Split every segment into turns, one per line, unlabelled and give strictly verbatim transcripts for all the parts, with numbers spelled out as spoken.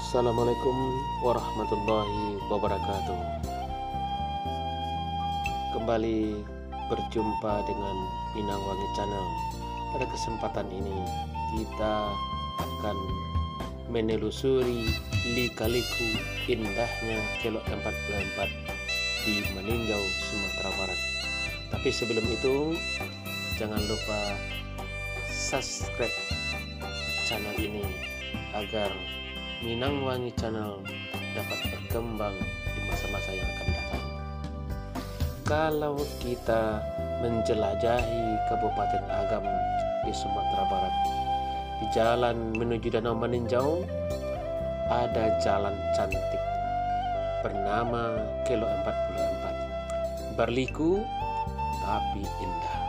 Assalamualaikum warahmatullahi wabarakatuh. Kembali berjumpa dengan Minang Wangi Channel. Pada kesempatan ini kita akan menelusuri lika-liku indahnya Kelok empat puluh empat di Meninjau, Sumatera Barat. Tapi sebelum itu jangan lupa subscribe channel ini agar Minang Wangi Channel dapat berkembang di masa-masa yang akan datang. Kalau kita menjelajahi Kabupaten Agam di Sumatera Barat, di jalan menuju Danau Meninjau ada jalan cantik bernama Kelok empat puluh empat. Berliku tapi indah.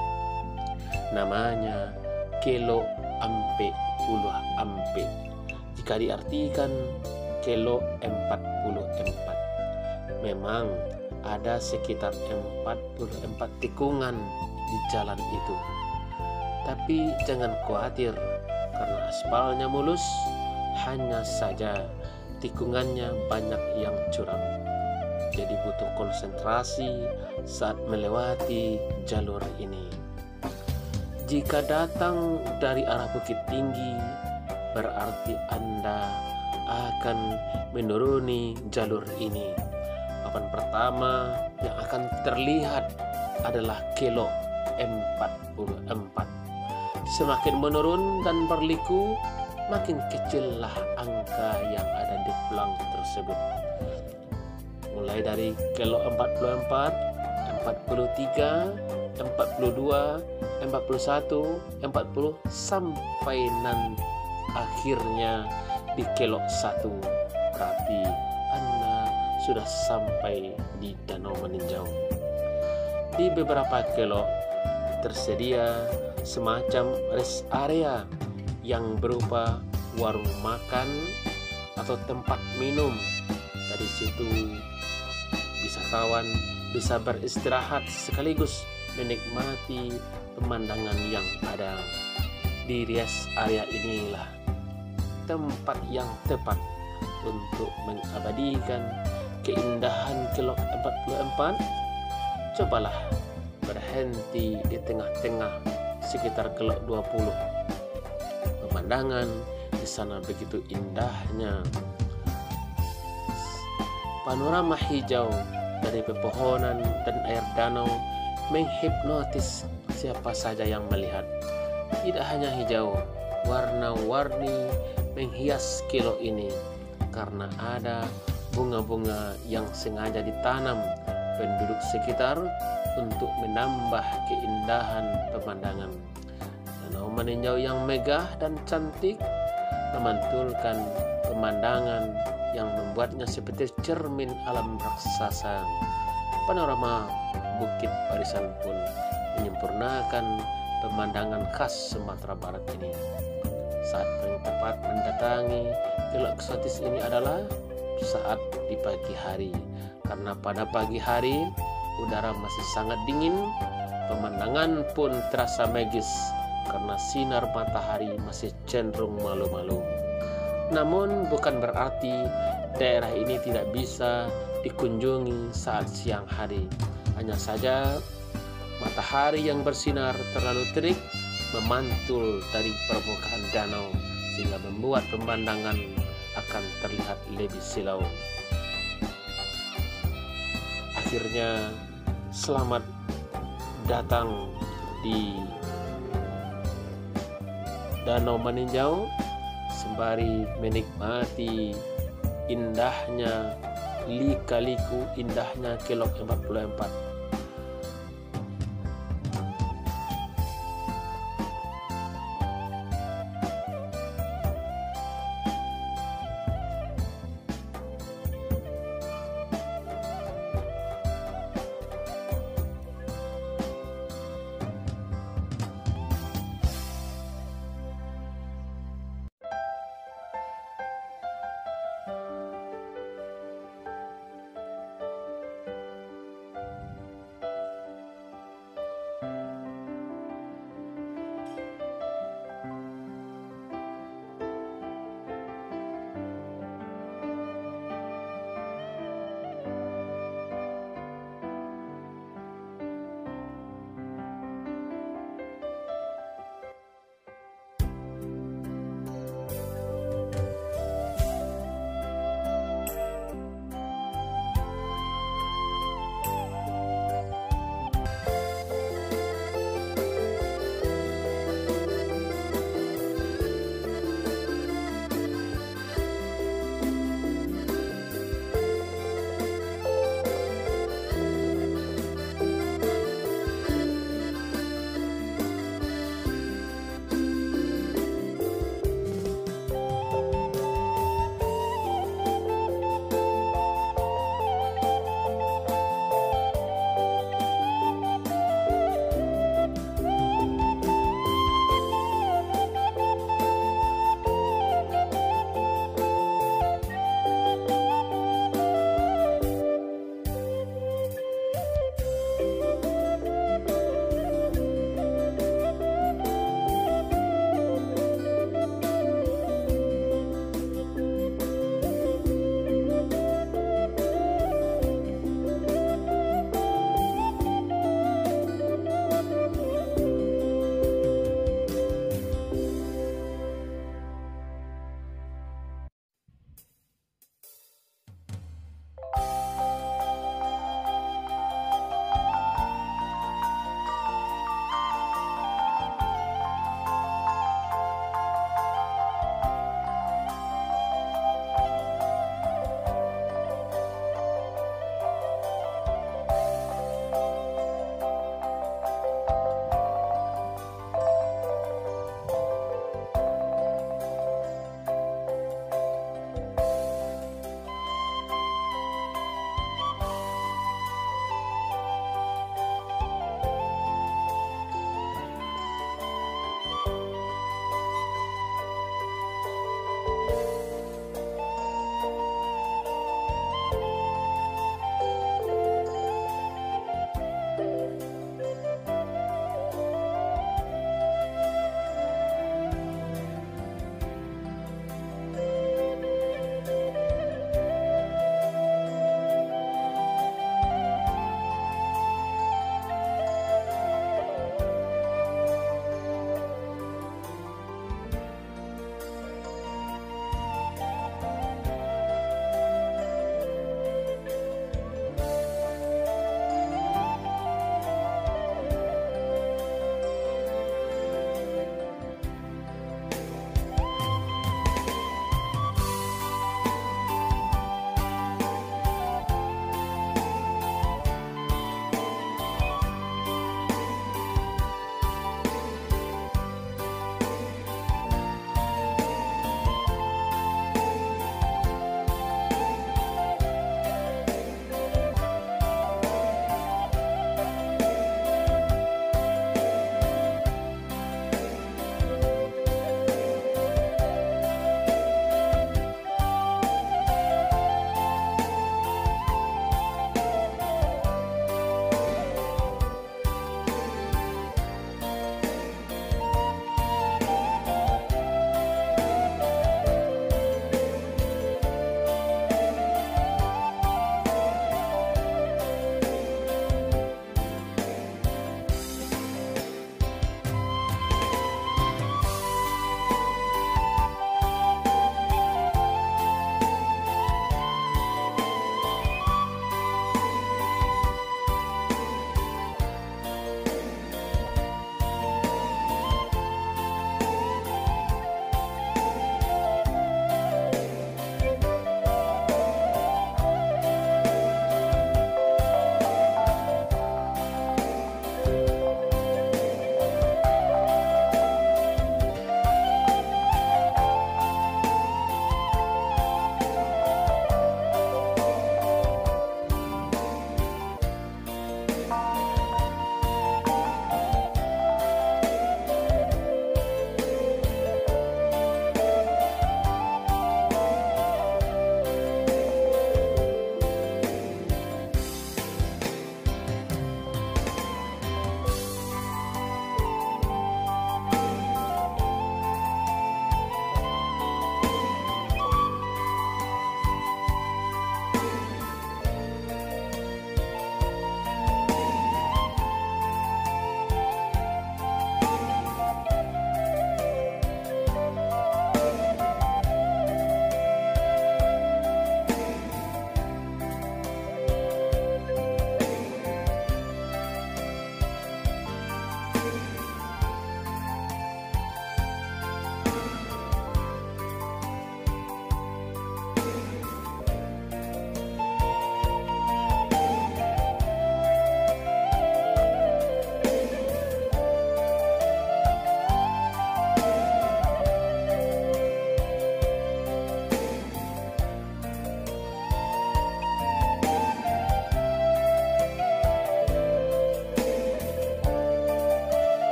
Namanya Kelok Ampe Puluh Ampe. Jika diartikan Kelok empat puluh empat, memang ada sekitar empat puluh empat tikungan di jalan itu. Tapi jangan khawatir, karena aspalnya mulus, hanya saja tikungannya banyak yang curam. Jadi butuh konsentrasi saat melewati jalur ini. Jika datang dari arah Bukit Tinggi, berarti Anda akan menuruni jalur ini. Papan pertama yang akan terlihat adalah Kelok empat puluh empat. Semakin menurun dan berliku, makin kecillah angka yang ada di pelang tersebut. Mulai dari Kelok empat puluh empat, empat puluh tiga, empat puluh dua, empat puluh satu, empat puluh sampai nanti akhirnya di Kelok satu. Berarti Anda sudah sampai di Danau Meninjau. Di beberapa kelok tersedia semacam rest area yang berupa warung makan atau tempat minum. Dari situ wisatawan bisa beristirahat sekaligus menikmati pemandangan yang ada. Di rest area inilah tempat yang tepat untuk mengabadikan keindahan Kelok empat puluh empat. Cobalah berhenti di tengah-tengah sekitar Kelok dua puluh. Pemandangan di sana begitu indahnya. Panorama hijau dari pepohonan dan air danau menghipnotis siapa saja yang melihat. Tidak hanya hijau, warna-warni menghias Kelok ini karena ada bunga-bunga yang sengaja ditanam penduduk sekitar untuk menambah keindahan pemandangan. Danau Meninjau yang megah dan cantik memantulkan pemandangan yang membuatnya seperti cermin alam raksasa. Panorama Bukit Barisan pun menyempurnakan pemandangan khas Sumatera Barat ini. Saat paling tepat mendatangi Kelok eksotis ini adalah saat di pagi hari, karena pada pagi hari udara masih sangat dingin, pemandangan pun terasa magis karena sinar matahari masih cenderung malu-malu. Namun bukan berarti daerah ini tidak bisa dikunjungi saat siang hari. Hanya saja matahari yang bersinar terlalu terik memantul dari permukaan danau sehingga membuat pemandangan akan terlihat lebih silau. Akhirnya selamat datang di Danau Meninjau sembari menikmati indahnya lika-liku indahnya Kelok empat puluh empat.